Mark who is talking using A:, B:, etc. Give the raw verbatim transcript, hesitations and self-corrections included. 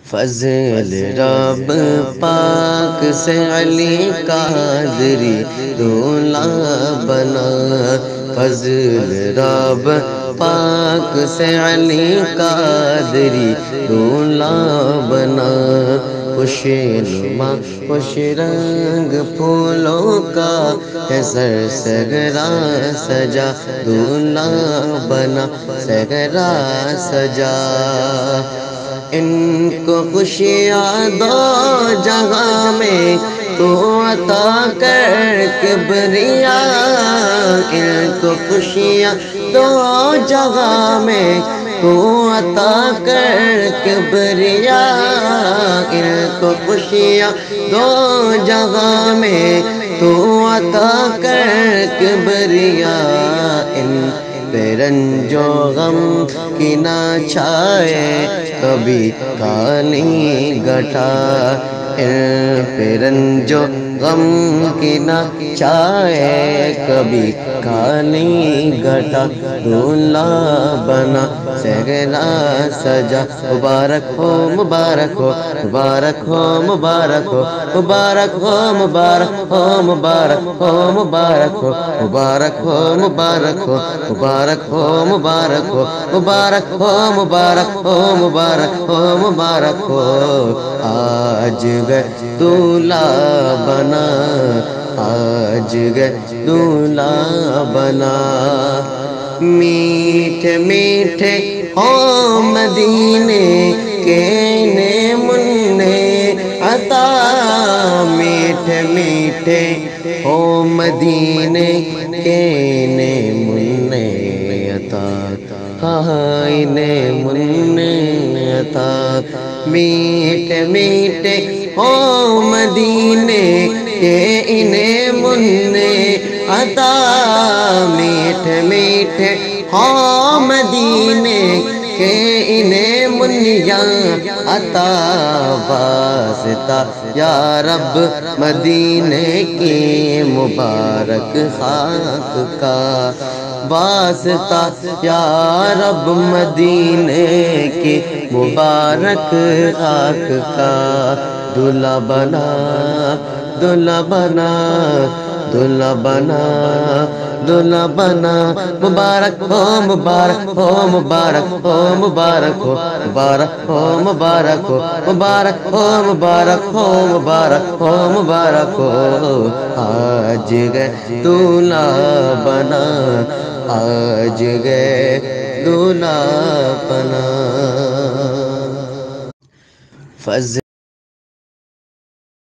A: فضل رب پاک سے علی قادری دولہا بنا، فضل رب پاک سے علی قادری دولہا بنا، خوش نما خوش رنگ پھولوں کا ہے سر سگرا سجا، دولہا بنا سگرا سجا۔ ان کو خوشیاں دو جہاں میں تو عطا کر کبریا، ان کو خوشیاں دو جہاں میں تو عطا کر کبریا، ان کو خوشیاں دو جہاں میں تو عطا کر کبریا، ان پہ رنج و غم کی نہ چھائے کبھی کالی گٹا، ان پہ رنج و غم کی نہ چھائے کبھی کالی گٹا، دولہا بنا سگرا سجا، مبارک ہو مبارک ہو مبارک ہو مبارک ہو مبارک ہو مبارک ہو مبارک ہو مبارک ہو مبارک ہو مبارک ہو مبارک ہو مبارک ہو مبارک ہو مبارک ہو مبارک ہو مبارک ہو، آج گئے دولہا بنا، آج گئے دولہا بنا، میٹھے میٹھے ہوں مدینے کے نمونے عطا، میٹھے میٹھے ہوں مدینے کے نمونے عطا، ہاں نمونے عطا، میٹھے میٹھے ہوں مدینے کے نمونے عطا، میٹھے میٹھے ہوں مدینے کے نمونے عطا، واسطہ یا رب مدینے کی مبارک خاک کا، واسطہ یا رب مدینے کی مبارک خاک کا، دولہا بنا دولہا بنا دولہا بنا دولہا بنا، مبارک ہو مبارک ہو مبارک ہو مبارک ہو مبارک ہو مبارک ہو مبارک ہو مبارک ہو مبارک ہو مبارک ہو، آج گئے دولہا بنا، آج گئے دولہا بنا، فضل